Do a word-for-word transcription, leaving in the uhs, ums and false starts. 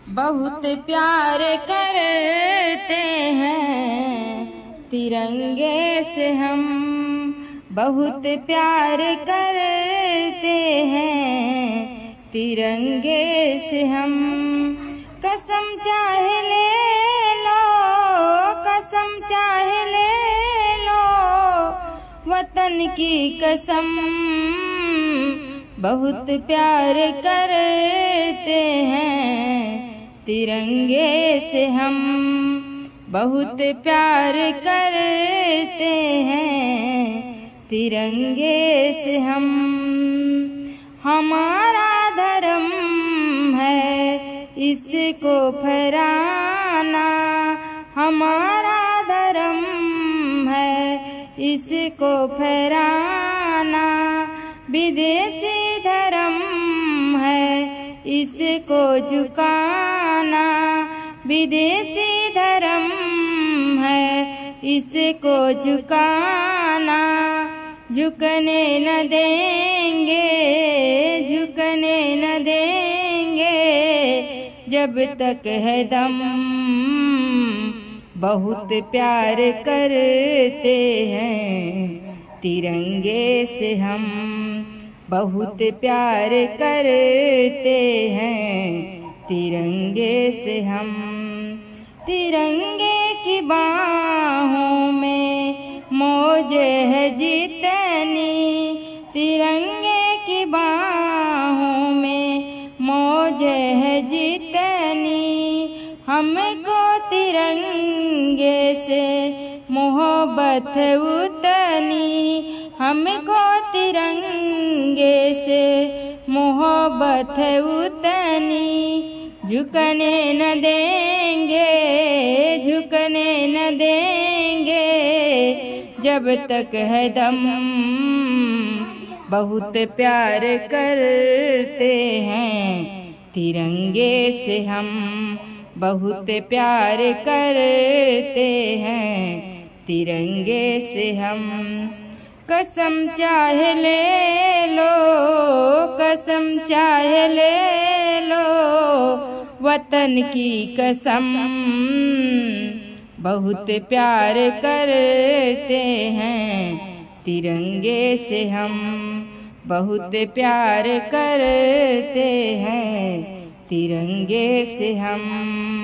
बहुत प्यार करते हैं तिरंगे से हम, बहुत प्यार करते हैं तिरंगे से हम। कसम चाहे ले लो, कसम चाहे ले लो, वतन की कसम। बहुत प्यार करते हैं तिरंगे से हम, बहुत प्यार करते हैं तिरंगे से हम। हमारा धर्म है इसको फहराना, हमारा धर्म है इसको फहराना। विदेशी धर्म है इसको झुकाना, विदेशी धर्म है इसको झुकाना। झुकने न देंगे, झुकने न देंगे जब तक है दम। बहुत प्यार करते हैं तिरंगे से हम, बहुत प्यार करते हैं तिरंगे से हम। तिरंगे की बाहों में मौज है जितनी, तिरंगे की बाहों में मौज है जितनी। हमको तिरंगे से मोहब्बत उतनी, हमको तिरंगे से मोहब्बत उतनी। झुकने न देंगे, झुकने न देंगे जब तक है दम। बहुत प्यार करते हैं तिरंगे से हम, बहुत प्यार करते हैं तिरंगे से हम। कसम चाहे ले लो, कसम चाहे ले लो, वतन की कसम। बहुत प्यार करते हैं तिरंगे से हम, बहुत प्यार करते हैं तिरंगे से हम।